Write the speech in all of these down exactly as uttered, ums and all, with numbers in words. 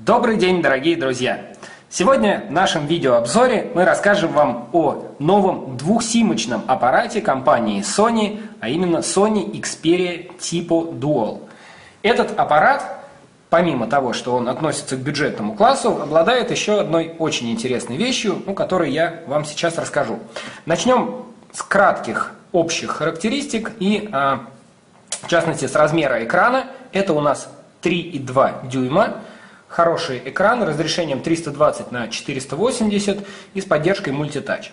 Добрый день, дорогие друзья! Сегодня в нашем видеообзоре мы расскажем вам о новом двухсимочном аппарате компании Sony, а именно Sony Xperia Tipo Dual. Этот аппарат, помимо того, что он относится к бюджетному классу, обладает еще одной очень интересной вещью, о которой я вам сейчас расскажу. Начнем с кратких общих характеристик и, в частности, с размера экрана. Это у нас три и два дюйма. Хороший экран разрешением триста двадцать на четыреста восемьдесят и с поддержкой мультитач.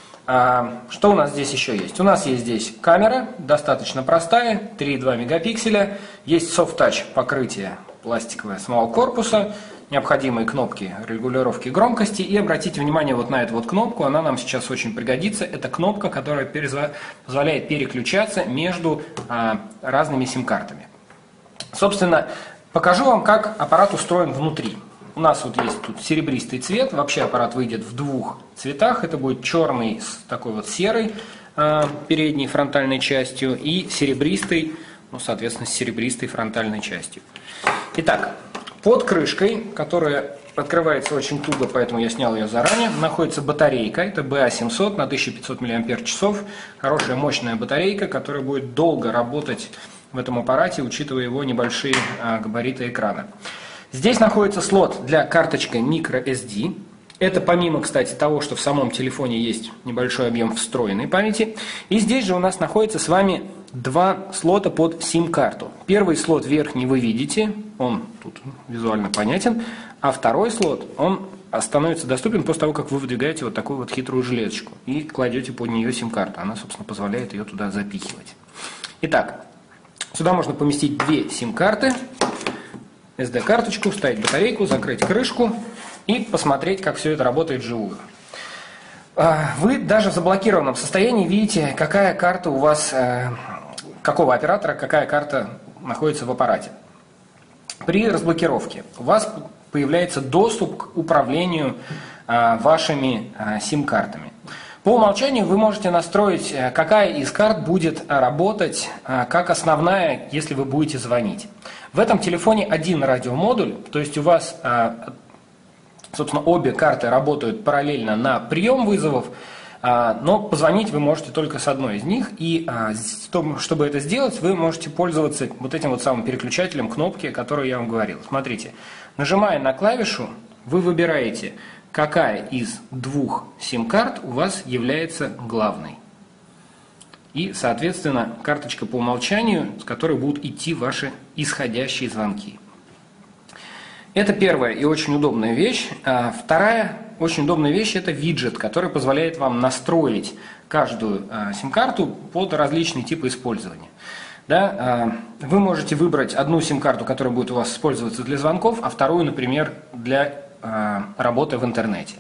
А, что у нас здесь еще есть? У нас есть здесь камера, достаточно простая, три и два мегапикселя. Есть софт-тач покрытие пластиковое самого корпуса, необходимые кнопки регулировки громкости. И обратите внимание вот на эту вот кнопку, она нам сейчас очень пригодится. Это кнопка, которая позволяет переключаться между а, разными сим-картами. Собственно, покажу вам, как аппарат устроен внутри. У нас вот есть тут серебристый цвет. Вообще аппарат выйдет в двух цветах. Это будет черный с такой вот серой э, передней фронтальной частью и серебристый, ну, соответственно, с серебристой фронтальной частью. Итак, под крышкой, которая открывается очень туго, поэтому я снял ее заранее, находится батарейка. Это бэ а семьсот на тысяча пятьсот миллиампер-часов. Хорошая мощная батарейка, которая будет долго работать в этом аппарате, учитывая его небольшие а, габариты экрана. Здесь находится слот для карточки microSD. Это помимо, кстати, того, что в самом телефоне есть небольшой объем встроенной памяти. И здесь же у нас находится с вами два слота под сим-карту. Первый слот верхний вы видите, он тут визуально понятен, а второй слот, он становится доступен после того, как вы выдвигаете вот такую вот хитрую железочку и кладете под нее сим-карту. Она, собственно, позволяет ее туда запихивать. Итак, сюда можно поместить две сим-карты, эс ди-карточку, вставить батарейку, закрыть крышку и посмотреть, как все это работает вживую. Вы даже в заблокированном состоянии видите, какая карта у вас, какого оператора, какая карта находится в аппарате. При разблокировке у вас появляется доступ к управлению вашими сим-картами. По умолчанию вы можете настроить, какая из карт будет работать как основная, если вы будете звонить. В этом телефоне один радиомодуль, то есть у вас, собственно, обе карты работают параллельно на прием вызовов, но позвонить вы можете только с одной из них. И чтобы это сделать, вы можете пользоваться вот этим вот самым переключателем кнопки, о которой я вам говорил. Смотрите, нажимая на клавишу, вы выбираете, какая из двух сим-карт у вас является главной. И, соответственно, карточка по умолчанию, с которой будут идти ваши исходящие звонки. Это первая и очень удобная вещь. А вторая очень удобная вещь – это виджет, который позволяет вам настроить каждую сим-карту под различные типы использования. Да, вы можете выбрать одну сим-карту, которая будет у вас использоваться для звонков, а вторую, например, для работы в интернете.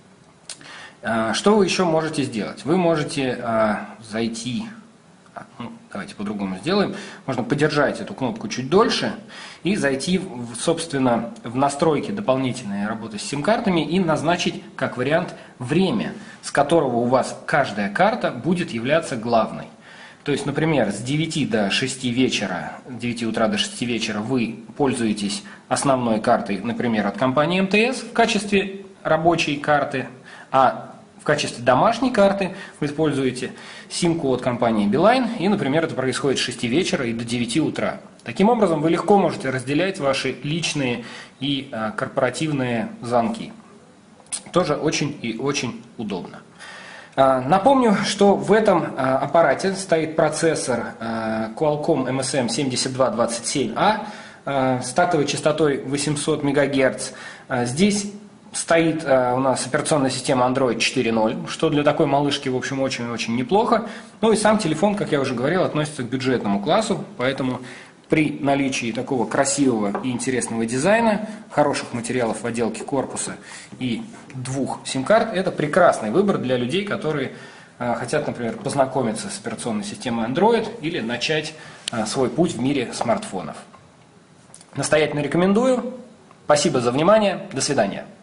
Что вы еще можете сделать? Вы можете зайти, ну, давайте по-другому сделаем, можно подержать эту кнопку чуть дольше и зайти, в, собственно, в настройки дополнительной работы с сим-картами и назначить, как вариант, время, с которого у вас каждая карта будет являться главной. То есть, например, с девяти до шести вечера, с девяти утра до шести вечера вы пользуетесь основной картой, например, от компании эм тэ эс в качестве рабочей карты, а в качестве домашней карты вы используете симку от компании Билайн, и, например, это происходит с шести вечера и до девяти утра. Таким образом, вы легко можете разделять ваши личные и а, корпоративные звонки. Тоже очень и очень удобно. Напомню, что в этом аппарате стоит процессор Qualcomm эм эс эм семьдесят два двадцать семь а с тактовой частотой восемьсот мегагерц. Здесь стоит у нас операционная система Android четыре ноль, что для такой малышки, в общем, очень-очень неплохо. Ну и сам телефон, как я уже говорил, относится к бюджетному классу, поэтому при наличии такого красивого и интересного дизайна, хороших материалов в отделке корпуса и двух сим-карт, это прекрасный выбор для людей, которые э, хотят, например, познакомиться с операционной системой Android или начать э, свой путь в мире смартфонов. Настоятельно рекомендую. Спасибо за внимание. До свидания.